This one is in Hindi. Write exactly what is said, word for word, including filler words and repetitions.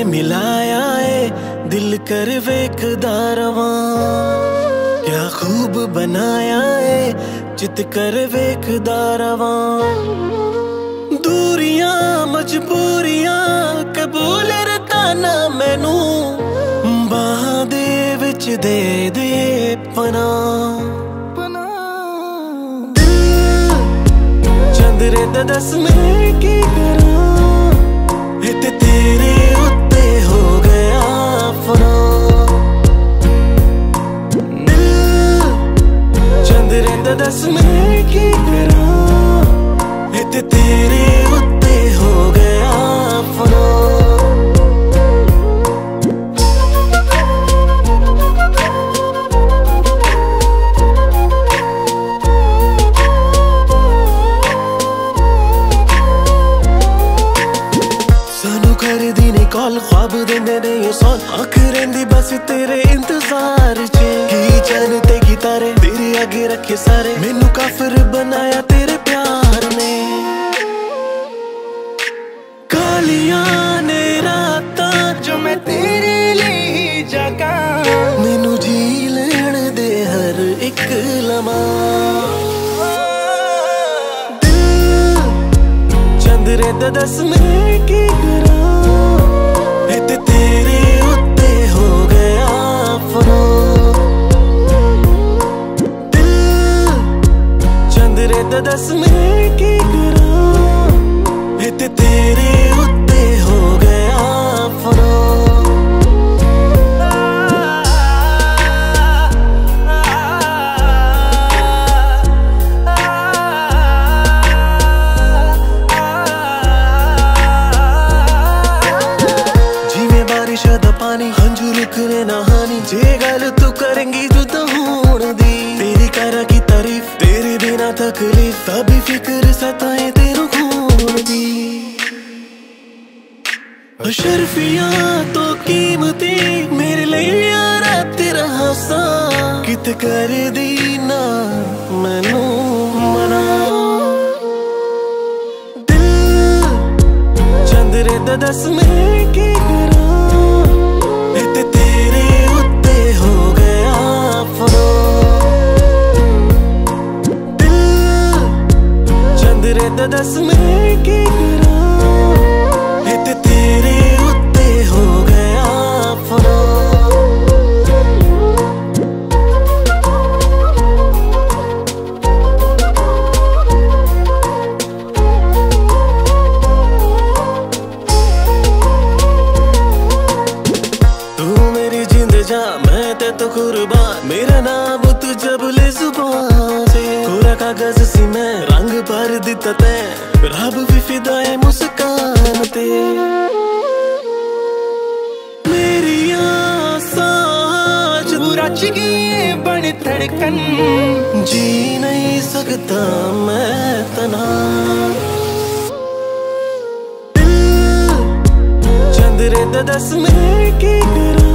मिलाया है दिल कर वेखदा रवां, क्या खूब बनाया है चित कर वेखदा रवां। दूरियां मजबूरियां कबूल रताना मैनू, बाहां दे विच दे दे पनाह। चंद्रे दा दस मैं की करां, इत्ते तेरे उत्ते हो गया फनाह। चंद्रे दा दस मैं की करां, इत्ते तेरे उत्ते हो गया फनाह। कॉल ख्वाब देंदे ने ये सॉल, आँख रेंदी बस तेरे इंतजार च। की चैन ते की तारे तेरे आगे रखे सारे, मैनू काफिर बनाया तेरे प्यार ने। कालियां ने रातां जो मैं तेरे लिए जगा, मैनू जी लेन दे हर एक लम्हा। चंद्रे दा दस मैं की करां, इत्ते तेरे उत्ते हो गया फनाह। चंद्रे दा दस मैं की करां, इत्ते तेरे उत्ते हो गया फनाह। पानी हंजू रुकने ना हानी, जे गल तू करेंगी जुदा होण दी। तेरी करा की तारीफ तेरे बिना तकलीफ, तभी फिक्र सताए तेरू खून दी। अशरफिया तो कीमती मेरे लिए यारा तेरा हासा, कित कर दी ना मैनू मना। दिल चंद्रे दा दस मैं की करां, इत्ते तेरे उत्ते हो गया फनाह। चंद्रे दा दस मैं की करां, इत्ते तेरे उत्ते हो गया फनाह। मैं ते तो कुर्बान, मेरा नाम तू जबले जुबान से। कोरा कागज सी मैं रंग भर दिता ते, रब भी फिदाए मुस्कान ते। मेरी सांस रच गई बन धड़कन, जी नहीं सकता मैं तना। चंद्रे दा दस मैं की करां,